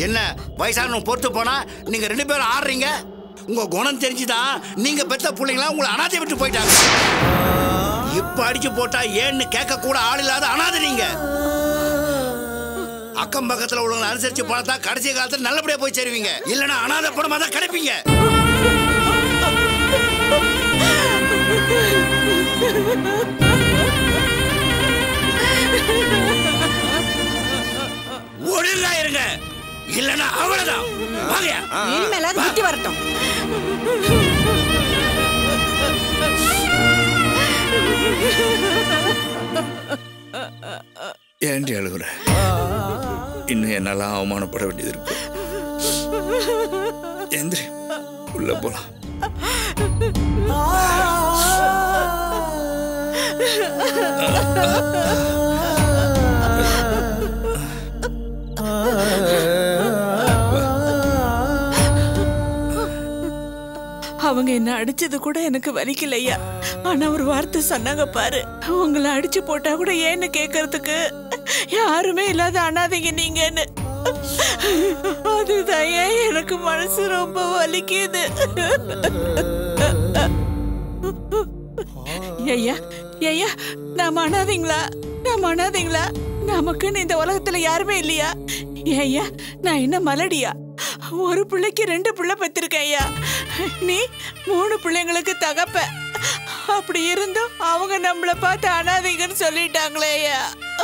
என்ன வயசானவங்க பொறுத்து போனா நீங்க 2 பேரும் ஆடுறீங்க. உங்க குணம் தெரிஞ்சுதான் நீங்க பெத்த பிள்ளைங்களா உங்களை அனாதை விட்டு போயிட்டாங்க. இப்ப அடிச்சு போட்டா ஏன்னு கேட்க கூட ஆள் இல்லாத அனாதை நீங்க. அக்கம் பக்கத்துல உள்ளவங்களை அனுசரிச்சு போனா கடைசி காலத்துல நல்லபடியா போய் சேருவீங்க. இல்லைன்னா அனாதை படமா தான் கிடைப்பீங்க. ஒழுங்கா இருங்க, இல்லைன்னா அவ்வளவுதான். வாங்க, இனிமேலாவது புத்தி வரட்டும். ஏண்டி அழுகுற? இன்னும் என்னெல்லாம் அவமானப்பட வேண்டியது இருக்கு. எந்திரி, உள்ள போலாம். அவங்க என்ன அடிச்சது கூட எனக்கு வலிக்கலையா. ஆனா ஒரு வார்த்தை சொன்னாங்க பாரு, உங்களை அடிச்சு போட்டா கூட ஏன்னு கேக்குறதுக்கு யாருமே இல்லாத அனாதைங்க நீங்கன்னு. அதுதான் எனக்கு மனசு ரொம்ப வலிக்குது. ஐயா ஐயா, நாம அனாதைங்களா? நாம அனாதைங்களா? நமக்குன்னு இந்த உலகத்துல யாருமே இல்லையா? ஐயா, நான் என்ன மலடியா? ஒரு பிள்ளைக்கு 2 பிள்ளை பெற்றிருக்கேன் ஐயா. நீ 3 பிள்ளைங்களுக்கு தகப்ப. அப்படி இருந்தும் அவங்க நம்மளை பார்த்து அனாதைங்கன்னு சொல்லிட்டாங்களே ஐயா.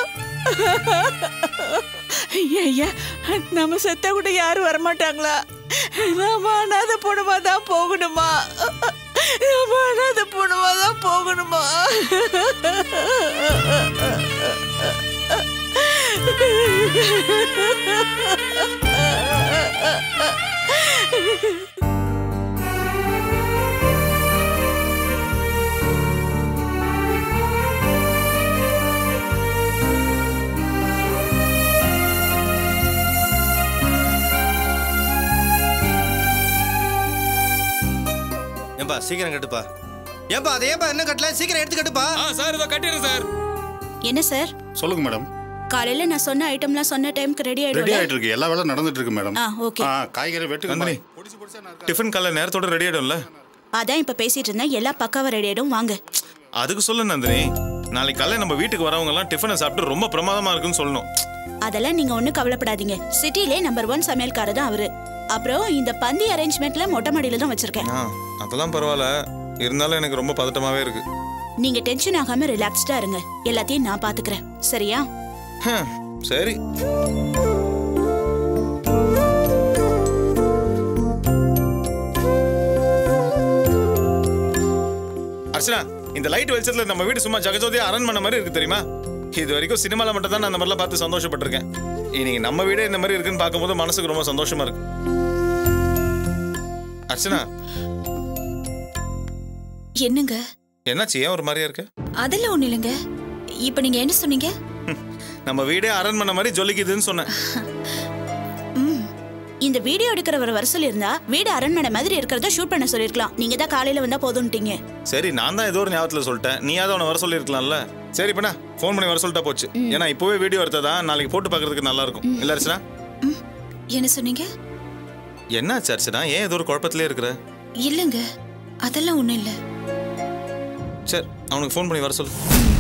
ஐயா, நம்ம செத்த கூட யாரும் வரமாட்டாங்களா? நாம அனாதை பொண்ணுமா தான் போகணுமா? நாம அனாதை பொண்ணுமா தான் போகணுமா? ஏம்பா சீக்கிரம் கட்டுப்பா. ஏம்பா அது ஏம்பா என்ன கட்டல? சீக்கிரம் எடுத்து கட்டுப்பா. சார் இதோ கட்டிடுறேன் சார். என்ன சார்? சொல்லுங்க மேடம். காலையில நான் சொன்ன ஐட்டம்லாம் சொன்ன டைம்க்கு ரெடி ஆயிடுச்சு. ரெடி ஆயிட்டு இருக்கு. எல்லா வேலையும் நடந்துட்டு இருக்கு மேடம். ஓகே. காய்கறி வெட்டுங்க. டிஃபன் காலை நேரத்தோட ரெடி ஆயிடும்ல? அதான் இப்ப பேசிட்டு இருந்தேன். எல்லாம் பக்காவா ரெடி ஆயிடும், வாங்க. அதுக்கு சொல்ல நந்தினி, நாளைக்கு காலை நம்ம வீட்டுக்கு வரவங்க எல்லாம் டிஃபனை சாப்பிட்டு ரொம்ப பிரமாதமா இருக்குன்னு சொல்லணும். அதெல்லாம் நீங்க ஒண்ணும் கவலைப்படாதீங்க. சிட்டிலே நம்பர் 1 சமையல்காரர் தான் அவரு. அப்புறம் இந்த பந்தி அரேஞ்ச்மெண்ட்ல மொட்டை மாடியில தான் வச்சிருக்கேன். அதெல்லாம் பரவாயில்ல, இருந்தாலும் எனக்கு ரொம்ப பதட்டமாவே இருக்கு. நீங்க டென்ஷன் ஆகாம ரிலாக்ஸ்டா இருங்க. எல்லாத்தையும் நான் பாத்துக்கிறேன், சரியா? சரி. அர்ச்சனா, இந்த லைட் வெளிச்சத்துல நம்ம வீடு சும்மா ஜகஜோதியா அரண்மனை மாதிரி இருக்கு தெரியுமா? இது வரைக்கும் சினிமால மட்டும் தான் நான் அந்த மாதிரிலாம் பார்த்து சந்தோஷப்பட்டிருக்கேன். இன்னைக்கு நம்ம வீடே இந்த மாதிரி இருக்குன்னு பார்க்கும்போது மனசுக்கு ரொம்ப சந்தோஷமா இருக்கு. அர்ச்சனா, என்னங்க என்னாச்சு? ஏன் ஒரு மாதிரியா இருக்கு? அதெல்லாம் ஒண்ணு இல்லைங்க. இப்ப நீங்க என்ன சொன்னீங்க? நம்ம வீடே அரண்மனை மாதிரி ஜொலிக்குதுன்னு சொன்னேன். இந்த வீடியோ எடுக்கிறவர் வர சொல்லியிருந்தா வீடு அரண்மனை மாதிரி இருக்கிறத ஷூட் பண்ண சொல்லிருக்கலாம். நீங்க தான் காலையில வந்தா போதும்ட்டீங்க. சரி, நான் தான் ஏதோ ஒரு ஞாபகத்துல சொல்லிட்டேன். நீயாவது அவனை வர சொல்லிருக்கலாம்ல. சரி, இப்ப நான் ஃபோன் பண்ணி வர சொல்லிட்டா போச்சு. ஏன்னா இப்பவே வீடியோ எடுத்ததான் நாளைக்கு போட்டு பார்க்கறதுக்கு நல்லா இருக்கும். இல்ல அர்ச்சனா? என்ன சொன்னீங்க? என்னாச்சு அர்ச்சனா? ஏன் ஏதோ ஒரு குழப்பத்திலே இருக்கிற? இல்லங்க, அதெல்லாம் ஒண்ணும் இல்ல. சரி, அவனுக்கு ஃபோன் பண்ணி வர சொல்லு.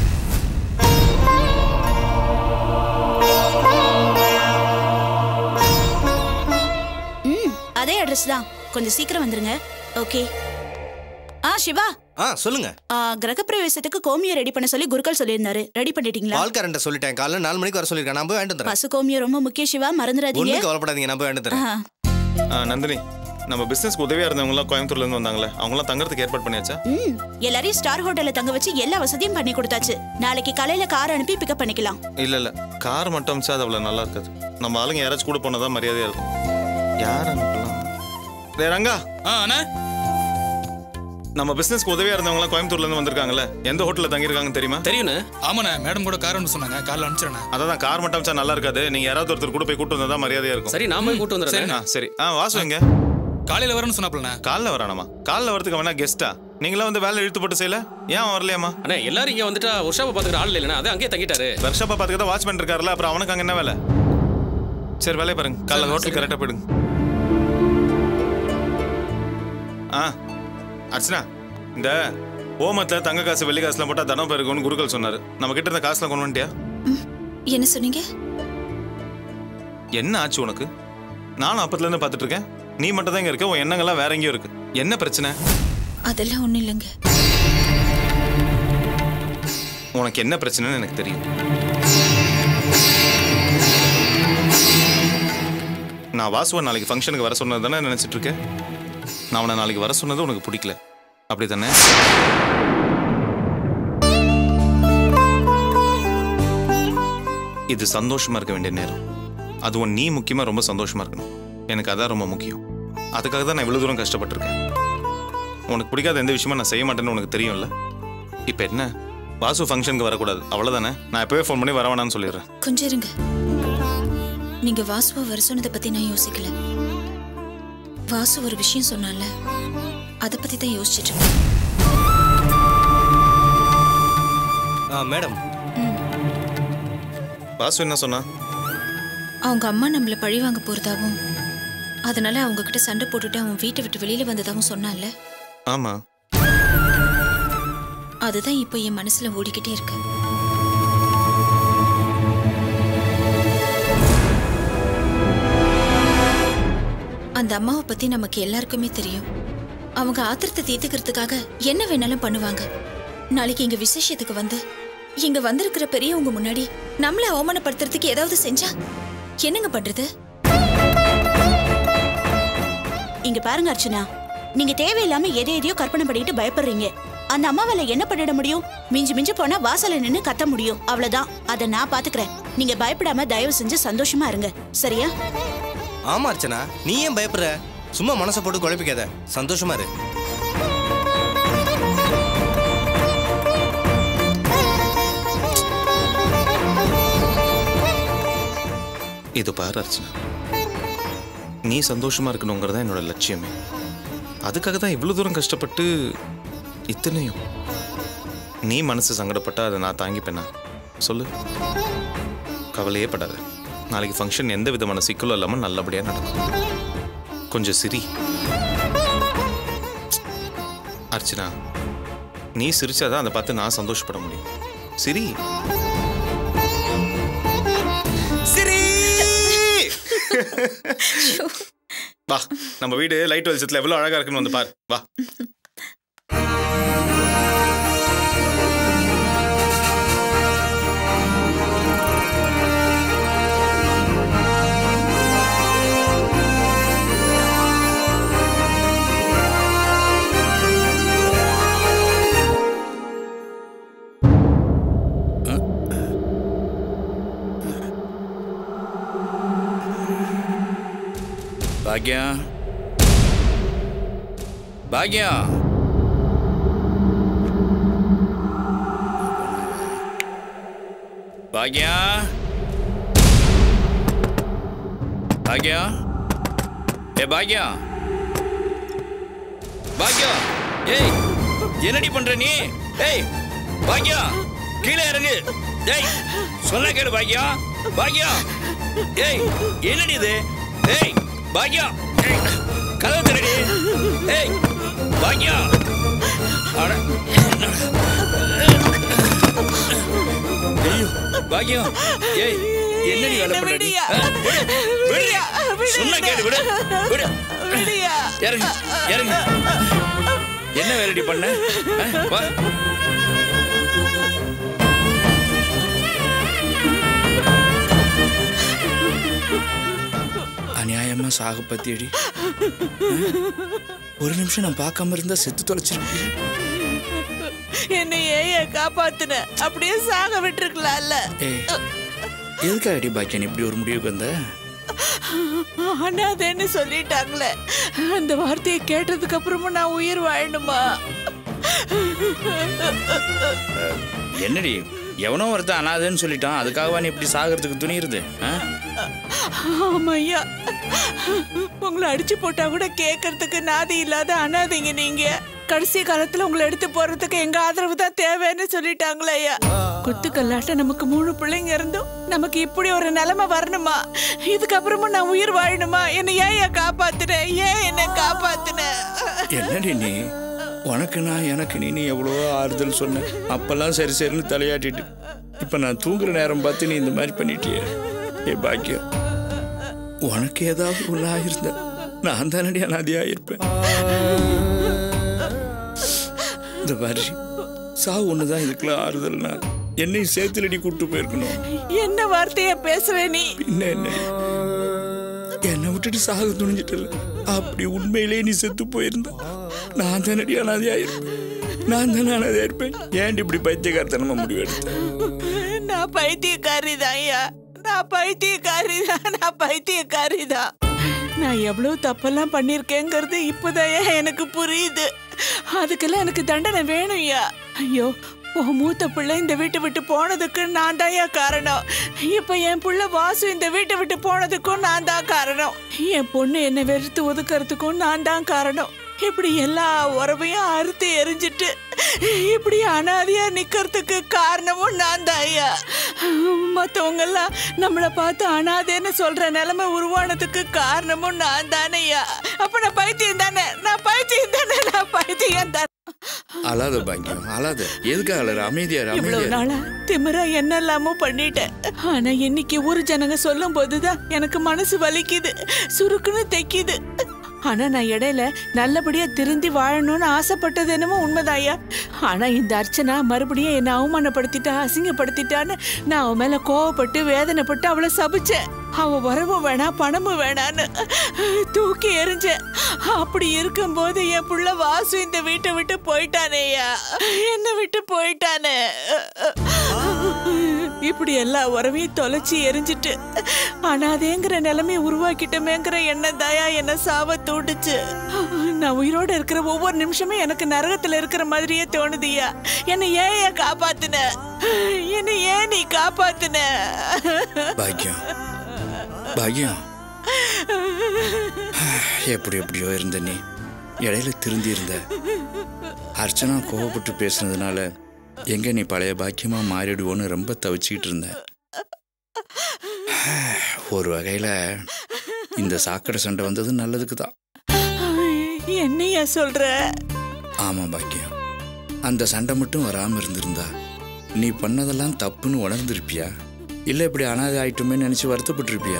அதே அட்ரஸ் தான், கொஞ்சம் சீக்கிரம் வந்துருங்க. ஓகே. சிவா. சொல்லுங்க. கிரகப்பிரவேசத்துக்கு கோமியம் ரெடி பண்ண சொல்லி குருக்கள் சொல்லியிருந்தாரு. ரெடி பண்ணிட்டீங்களா? பால்காரன்ட்ட சொல்லிட்டேன். காலைல 4 மணிக்கு வர சொல்லிருக்கேன். நான் போய் வாங்கிட்டு வந்துறேன். பசு கோமியம் ரொம்ப முக்கியம் சிவா, மறந்துடாதீங்க. ஒண்ணும் கவலைப்படாதீங்க, நான் போய் வாங்கிட்டு வந்துறேன். நந்தினி, நம்ம பிசினஸ்க்கு உதவியா இருந்தவங்க எல்லாம் கோயம்புத்தூர்ல இருந்து வந்தாங்களே, அவங்க எல்லாம் தங்கறதுக்கு ஏற்பாடு பண்ணியாச்சா? எல்லாரையும் ஸ்டார் ஹோட்டல்ல தங்க வச்சு எல்லா வசதியும் பண்ணி கொடுத்தாச்சு. நாளைக்கு காலையில கார் அனுப்பி பிக்கப் பண்ணிக்கலாம். இல்ல கார் மட்டும் அமிச்சா அது அவ்வளவு நல்லா இருக்காது. நம்ம ஆளுங்க யாராச்சும் கூட போனதான் மரியாதையா இருக்கும். யார் அனுப்பலாம்? ரங்கா. அண்ணா, நம்ம பிசினஸ்க்கு உதவியா இருந்தவங்க எல்லாம் கோயம்புத்தூர்ல இருந்து வந்திருக்காங்கல்ல, எந்த ஹோட்டல்ல தங்கி இருக்காங்கன்னு தெரியுமா? தெரியும்ண்ணே. ஆமாண்ணே, மேடம் கூட கார் சொன்னாங்க. கார்ல அனுப்பிச்சிடண்ணே. அதான் கார் மட்டும் அமிச்சா நல்லா இருக்காது. நீங்க யாராவது ஒருத்தர் கூட போய் கூட்டு வந்தா மரியாதையா இருக்கும். சரி, நாம கூட்டு வந்துடுறேன். சரி. வாசு எங்க? காலையில வரணும்னு சொன்னாப்லண்ணே. காலைல வரானாமா? காலைல வரதுக்கு வேணா கெஸ்டா? நீங்களா வந்து வேலை இழுத்து போட்டு செய்யல? ஏன் வரலையாமா? அண்ணா, எல்லாரும் இங்க வந்துட்டா ஒர்க் ஷாப்பை பாத்துக்கிற ஆள் இல்லைன்னா, அதை அங்கேயே தங்கிட்டாரு. ஒர்க் ஷாப்பை பாத்துக்கிட்ட வாட்ச்மேன் இருக்காருல்ல, அப்புறம் அவனுக்கு அங்க என்ன வேலை? சரி வேலையை பாருங்க, காலைல ஹோட்டல் கரெக்டாக போயிடுங்க. அர்ச்சனா, இந்த ஓமத்தில் தங்க காசு வெள்ளி காசுலாம் போட்டால் தனம் பெருக்கும்னு குருக்கள் சொன்னார். நம்ம கிட்ட இருந்த காசுலாம் கொண்டு வந்துட்டியா? என்ன சொன்னீங்க? என்ன ஆச்சு உனக்கு? நானும் அப்பத்துலேருந்து பார்த்துட்டு இருக்கேன். நீ மட்டும் தான் இங்கே இருக்க, உன் எண்ணங்கள்லாம் வேற எங்கேயும் இருக்கு. என்ன பிரச்சனை? அதெல்லாம் ஒன்றும் இல்லைங்க. உனக்கு என்ன பிரச்சனைன்னு எனக்கு தெரியும். நான் வாசுவை நாளைக்கு ஃபங்க்ஷனுக்கு வர சொன்னது தானே நினச்சிட்டு இருக்கேன். நான் அவனை நாளைக்கு வர சொன்னது உனக்கு பிடிக்கல, அப்படி தானே? இது சந்தோஷமா இருக்க வேண்டிய நேரம். அதுவும் நீ முக்கியமாக ரொம்ப சந்தோஷமா இருக்கணும். எனக்கு அதான் ரொம்ப முக்கியம். அதுக்காக தான் நான் இவ்வளோ தூரம் கஷ்டப்பட்டிருக்கேன். உனக்கு பிடிக்காத எந்த விஷயமா நான் செய்ய மாட்டேன்னு உனக்கு தெரியும்ல. இப்போ என்ன, வாசு ஃபங்க்ஷனுக்கு வரக்கூடாது அவ்வளோதானே? நான் எப்போவே ஃபோன் பண்ணி வர வேணான்னு சொல்லிடுறேன். கொஞ்சம் இருங்க. நீங்க வாசுவை வர சொன்னதை பத்தி நான் யோசிக்கல. வாசு ஒரு விஷயம் சொன்னால அதை பத்தி தான் யோசிச்சுட்டு இருக்கேன். மேடம், வாசு என்ன சொன்னா? அவங்க அம்மா நம்மள பழி வாங்க போறதாவும், அதனால அவங்க கிட்ட சண்டை போட்டுட்டு அவன் வீட்டை விட்டு வெளியில வந்ததாவும் சொன்னான்ல. ஆமா, அதுதான் இப்போ என் மனசுல ஓடிக்கிட்டே இருக்கு. அந்த அம்மாவை பத்தி நமக்கு எல்லாருக்குமே தெரியும். அவங்க ஆத்திரத்தை தீர்த்துக்கிறதுக்காக என்ன வேணாலும் பண்ணுவாங்க. நாளைக்கு இங்க விசேஷத்துக்கு வந்து இங்க வந்திருக்கிற பெரியவங்க முன்னாடி நம்மள அவமானப்படுத்துறதுக்கு ஏதாவது செஞ்சா என்னங்க பண்றது? இங்க பாருங்க அர்ச்சனா, நீங்க தேவையில்லாம எதையோ கற்பனை பண்ணிட்டு பயப்படுறீங்க. அந்த அம்மாவால என்ன பண்ணிட முடியும்? மிஞ்சி மிஞ்சி போனா வாசல்ல நின்னு கத்த முடியும், அவ்வளவுதான். அதை நான் பாத்துக்கிறேன். நீங்க பயப்படாம தயவு செஞ்சு சந்தோஷமா இருங்க, சரியா? ஆமா அர்ச்சனா, நீ ஏன் பயப்படுற? சும்மா மனசை போட்டு குழப்பிக்காத, சந்தோஷமா இரு. இது பாரு அர்ச்சனா, நீ சந்தோஷமா இருக்கணுங்கிறதா என்னோட லட்சியமே. அதுக்காக தான் இவ்வளோ தூரம் கஷ்டப்பட்டு இத்தனையும். நீ மனசு சங்கடப்பட்டா அதை நான் தாங்கிப்பேனா? சொல்லு. கவலையே படாத. நாளைக்கு ஃபங்க்ஷன் எந்த விதமான சிக்கலும் இல்லாமல் நல்லபடியாக நடக்கும். கொஞ்சம் சிரி அர்ச்சனா. நீ சிரிச்சாதான் அதை பார்த்து நான் சந்தோஷப்பட முடியும். சிரி சிரி. வா, நம்ம வீடு லைட் வெளிச்சத்துல எவ்வளவு அழகா இருக்குன்னு வந்து பாரு. வா. பாக்யா, பாக்யா, பாக்யா, பாக்யா, ஏ பாக்யா, பாக்யா, ஏய் என்னடி பண்ற நீ? ஏய் பாக்யா, கீழே இறங்கு. ஏய் சொன்ன கேளு பாக்யா, பாக்யா. ஏய் என்னடி இது? ஏய் பாக்யா, கதவு திறடி. ஏய் பாக்யா, பாக்யா, ஏய் என்னடி வேலை பண்ற நீ? சொன்ன கேடு, விடு விடு. இறங்கு இறங்கு. என்ன வேலைடி பண்ண? வா. அநியாயமா சாக பத்தியடி. ஒரு நிமிஷம் நான் பார்க்காம இருந்தா செத்து தொலைச்சிருப்பேன். என்னை ஏன் காப்பாத்துன? அப்படியே சாக விட்டுருக்கலாம்ல. எதுக்காக அடி பாக்கியன் இப்படி ஒரு முடிவுக்கு வந்த? அண்ணாதேன்னு சொல்லிட்டாங்களே, அந்த வார்த்தையை கேட்டதுக்கு அப்புறமும் நான் உயிர் வாழணுமா? என்னடி, எவனோ ஒருத்தன் அனாதேன்னு சொல்லிட்டான், அதுக்காகவா நீ இப்படி சாகிறதுக்கு துணியிருது? ஆமையா, உங்களை அடிச்சு போட்டா கூட கேட்கறதுக்கு நாதி இல்லாத அனாதைங்க நீங்க. கடைசி காலத்துல உங்களை எடுத்து போறதுக்கு எங்க ஆதரவு தான் தேவைன்னு சொல்லிட்டாங்களே ஐயா. குத்துக்கல்லாட்ட நமக்கு 3 பிள்ளைங்க இருந்தோம் நமக்கு இப்படி ஒரு நிலைமை வரணுமா? இதுக்கப்புறமும் நான் உயிர் வாழணுமா? என்ன ஏன் காப்பாத்துன? ஏன் என்ன காப்பாத்துன? என்னடி நீ உனக்கு நான் எனக்கு நீ எவ்வளவோ ஆறுதல் சொன்ன. அப்பெல்லாம் சரி சரின்னு தலையாட்டிட்டு இப்ப நான் தூங்குற நேரம் பார்த்து நீ இந்த மாதிரி பண்ணிட்டியே. ஏ பாக்கியம், உனக்கு ஏதாவது ஒன்றா இருந்த நான் தானடி அனாதியா இருப்பேன். இந்த மாதிரி சாவு ஒண்ணுதான் இதுக்கெல்லாம் ஆறுதல்னா என்னையும் சேர்த்துலடி கூப்பிட்டு போயிருக்கணும். என்ன வார்த்தைய பேசுற நீ? என்ன என்னை விட்டுட்டு சாக துணிஞ்சிட்டல. அப்படி உண்மையிலே நீ செத்து போயிருந்த நான் தானடி அனாதியா இருப்பேன். நான் தானே அனாதியா இருப்பேன். ஏன்டி இப்படி பைத்தியக்காரத்தனமா முடிவு எடுத்தேன்? நான் பைத்தியக்காரிதான் ஐயா, நான் பைத்தியக்காரிதான், நான் பைத்தியக்காரிதான். நான் எவ்வளவு தப்பெல்லாம் பண்ணிருக்கேங்கிறது இப்பதான் எனக்கு புரியுது. அதுக்கெல்லாம் எனக்கு தண்டனை வேணும்யா. ஐயோ, உன் மூத்த பிள்ளை இந்த வீட்டை விட்டு போனதுக்கு நான் தான் காரணம். இப்ப என் பிள்ளை வாசு இந்த வீட்டை விட்டு போனதுக்கும் நான் தான் காரணம். என் பொண்ணு என்னை வெறுத்து ஒதுக்கிறதுக்கும் நான் தான் காரணம். இப்படி எல்லா உறவையும் அறுத்து எரிஞ்சிட்டு இப்படி அனாதையா நிக்கிறதுக்கு காரணமும் நான் தான் ஐயா. மத்தவங்க எல்லாம் நம்மளை பார்த்து அனாதைன்னு சொல்ற நிலைமை உருவானதுக்கு காரணமும் நான் தானேயா. அப்ப நான் பைத்தியம் தானே, நான் பைத்தியம் தானே, நான் பைத்தியம் தானே. அழாத பாக்கியம், அழாத. எதுக்காக அழற? அமைதியாரு, இவ்வளவு நாளா திமிரா என்னெல்லாமோ பண்ணிட்டேன். ஆனா இன்னைக்கு ஊரு ஜனங்க சொல்லும் போதுதான் எனக்கு மனசு வலிக்குது, சுருக்குன்னு தைக்குது. ஆனா நான் இடையில நல்லபடியா திருந்தி வாழணும்னு ஆசைப்பட்டது என்னமோ உண்மைதாயா. ஆனா இந்த அர்ச்சனா மறுபடியும் என்ன அவமானப்படுத்திட்டா, அசிங்கப்படுத்திட்டான்னு நான் அவன் மேல கோவப்பட்டு வேதனைப்பட்டு அவளை சபிச்சேன். அவ வரவும் வேணாம் பணமும் வேணான்னு தூக்கி எறிஞ்சேன். அப்படி இருக்கும்போது என் புள்ள வாசு இந்த வீட்டை விட்டு போயிட்டானேயா, என்ன விட்டு போயிட்டானே. இப்படி எல்லா உறவையும் தொலைச்சி எரிஞ்சிட்டு அனாதேங்கிற நிலைமை உருவாக்கிட்டமேங்கிற எண்ணம் தாயா என்ன சாவ தூண்டுச்சு. நான் உயிரோட இருக்கிற ஒவ்வொரு நிமிஷமும் எனக்கு நரகத்துல இருக்கிற மாதிரியே தோணுதியா. என்ன ஏன் காப்பாத்துன? என்ன ஏன் நீ காப்பாத்துன? பாக்கியம், பாக்கியம், எப்படி எப்படியோ இருந்த நீ இடையில திருந்தி இருந்த. அர்ச்சனா கோவப்பட்டு பேசுனதுனால எங்க நீ பழைய பாக்கியமா மாறிடுவோன்னு ரொம்ப தவிச்சுக்கிட்டு இருந்த. ஒரு வகையில இந்த சாக்கடை சண்டை வந்தது நல்லதுக்கு தான். என்னையா சொல்ற? ஆமா பாக்கியம், அந்த சண்டை மட்டும் வராம இருந்திருந்தா நீ பண்ணதெல்லாம் தப்புன்னு உணர்ந்திருப்பியா? இல்ல இப்படி அனாதை ஆயிட்டுமே நினைச்சு வருத்தப்பட்டிருப்பியா?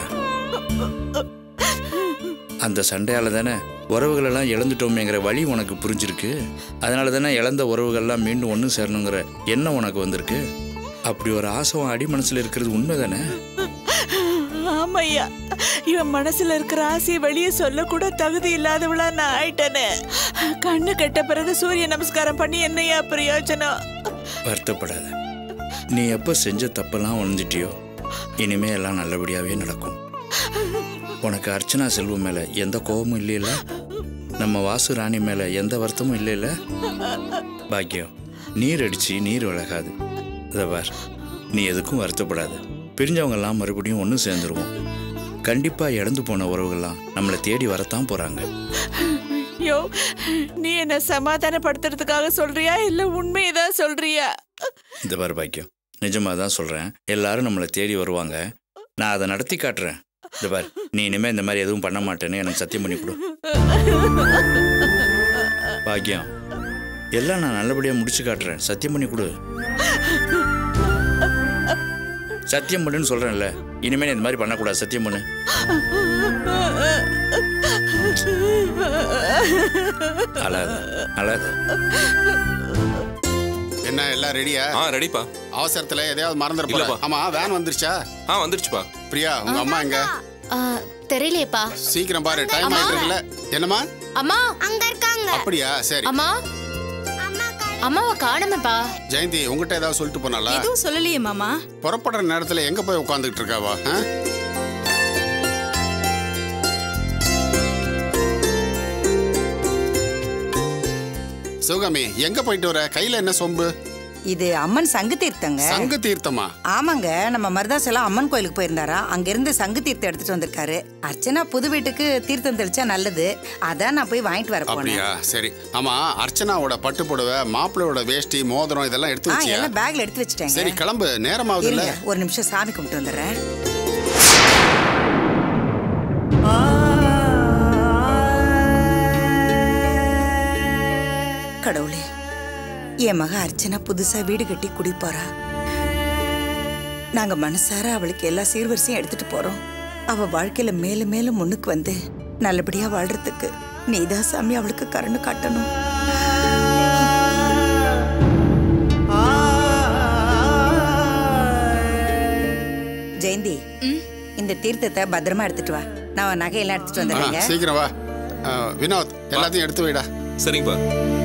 அந்த சண்டையால தானே உறவுகள் எல்லாம் இழந்துட்டோமேங்கிற வழி உனக்கு புரிஞ்சிருக்கு. அதனால தானே இழந்த உறவுகள்லாம் மீண்டும் ஒன்று சேரணுங்கிற எண்ணம் உனக்கு வந்திருக்கு. அப்படி ஒரு ஆசை அடி மனசுல இருக்கிறது உண்மை தானே? ஆமையா, இவன் மனசுல இருக்கிற ஆசையை வெளியே சொல்ல கூட தகுதி இல்லாதவளா நான் ஆயிட்டனே. கண்ணு கெட்ட பிறகு சூரிய நமஸ்காரம் பண்ணி என்னையா பிரயோஜனம்? வருத்தப்படாத. நீ எப்ப செஞ்ச தப்பெல்லாம் உணர்ந்துட்டியோ இனிமே எல்லாம் நல்லபடியாவே நடக்கும். உனக்கு அர்ச்சனா செல்வம் மேல எந்த கோபமும் இல்லையில, நம்ம வாசு ராணி மேல எந்த வருத்தமும் இல்லையில. பாக்கியம், நீர் அடிச்சு நீர் விலகாது. பார், நீ எதுக்கும் வருத்தப்படாத. பிரிஞ்சவங்க எல்லாம் மறுபடியும் ஒன்று சேர்ந்துருவோம். கண்டிப்பா இழந்து போன உறவுகள்லாம் நம்மளை தேடி வரத்தான் போறாங்க. யோ, நீ என்ன சமாதானப்படுத்துறதுக்காக சொல்றியா இல்ல உண்மையதான் சொல்றியா? இந்த பார் பாக்கியம், நிஜமா தான் சொல்றேன். எல்லாரும் நம்மளை தேடி வருவாங்க. நான் அதை நடத்தி காட்டுறேன். இந்த பார், நீ இனிமே இந்த மாதிரி எதுவும் பண்ண மாட்டேன்னு எனக்கு சத்தியம் பண்ணி கொடு. பாக்கியம், எல்லாம் நான் நல்லபடியா முடிச்சு காட்டுறேன். சத்தியம் பண்ணி கொடு. சத்தியம் பண்ணுன்னு சொல்றேன்ல, இனிமே இந்த மாதிரி பண்ணக்கூடாது. சத்தியம் பண்ணு. அழாத, அழாத. என்ன எல்லாம் ரெடியா? ரெடிப்பா. அவசரத்துல எதையாவது மறந்துருப்பா? ஆமா, வேன் வந்துருச்சா? வந்துருச்சுப்பா. பிரியா, உங்க அம்மா எங்க? தெரியலையேப்பா. சீக்கிரம் பாரு, டைம் ஆயிட்டு இருக்குல்ல. என்னம்மா? அம்மா அங்க இருக்காங்க. அப்படியா? சரி. அம்மா, அம்மாவை காணுமேப்பா. ஜெயந்தி உங்ககிட்ட ஏதாவது சொல்லிட்டு போனாலா? எதுவும் சொல்லலையே மாமா. புறப்படுற நேரத்துல எங்க போய் உட்காந்துட்டு இருக்காவா? சிவகாமி, எங்க போயிட்டு வர? கையில என்ன சொம்பு? இது அம்மன் சங்கு தீர்த்தங்க. சங்கு தீர்த்தமா? ஆமாங்க, நம்ம மருதாஸ் எல்லாம் அம்மன் கோயிலுக்கு போயிருந்தாரா, அங்கிருந்து சங்கு தீர்த்தம் எடுத்துட்டு வந்திருக்காரு. அர்ச்சனா புது வீட்டுக்கு தீர்த்தம் தெளிச்சா நல்லது, அதான் நான் போய் வாங்கிட்டு வர போனேன். அப்படியா? சரி. ஆமா, அர்ச்சனாவோட பட்டு புடவை, மாப்பிள்ளையோட வேஷ்டி, மோதிரம் இதெல்லாம் எடுத்து வச்சியா? எல்லாம் பேக்ல எடுத்து வச்சிட்டேங்க. சரி கிளம்பு, நேரமாகுது இல்ல? ஒரு நிமிஷம் சாமி கும்பிட்டு வந்துடுறேன். கடவுளே, என் மக அர்ச்சனா புதுசா வீடு கட்டி குடிப்போறா. நாங்க மனசார அவளுக்கு எல்லா சீர்வரிசையும் எடுத்துட்டு போறோம். அவ வாழ்க்கையில மேலும் மேலும் முன்னுக்கு வந்து நல்லபடியா வாழ்றதுக்கு நீதான் சாமி அவளுக்கு கருணை காட்டணும். ஜெயந்தி, இந்த தீர்த்தத்தை பத்திரமா எடுத்துட்டு வா. நான் நகையெல்லாம் எடுத்துட்டு வந்துடுறேன். சீக்கிரம் வா. வினோத், எல்லாத்தையும் எடுத்து வைடா. சரிங்கப்பா.